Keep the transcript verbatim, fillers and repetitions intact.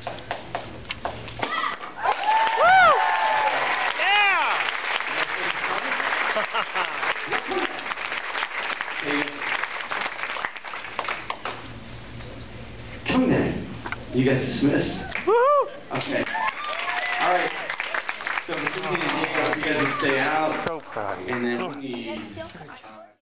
Come then. You guys dismissed. Woo! Okay. All right. So we're going to you guys to stay out. So proud of you. And then we need... Uh,